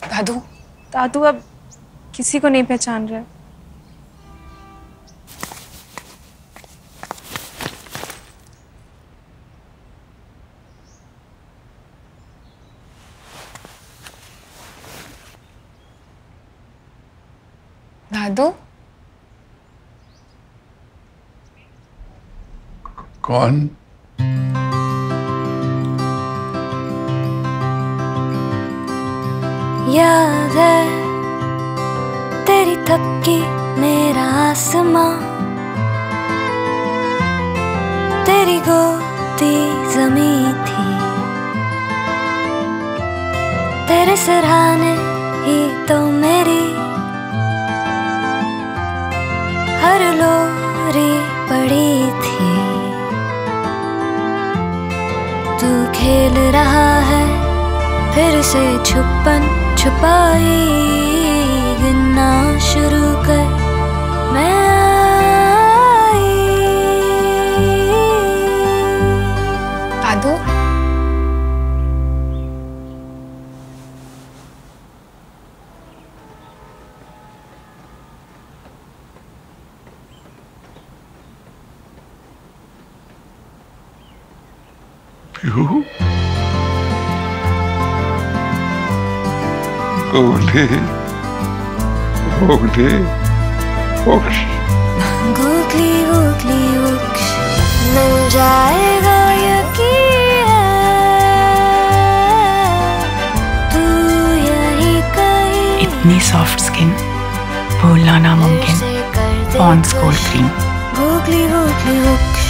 दादू दादू अब किसी को नहीं पहचान रहे। दादू कौन? याद है तेरी थपकी मेरा आसमां, तेरी गोदी ज़मीं थी, तेरे सिरहाने ही तो मेरी हर लोरी पड़ी थी। तू खेल रहा है फिर से छुपन छुपाई, गिनना शुरू कर मैं आई। दादू क्यों? गोगली गोगली वोक्ष गोगली गोगली वोक्ष मिल जाएगा यकीन तू यही कहीं। इतनी सॉफ्ट स्किन भूलना नामुमकिन। Pond's cold cream. गोगली गोगली वोक्ष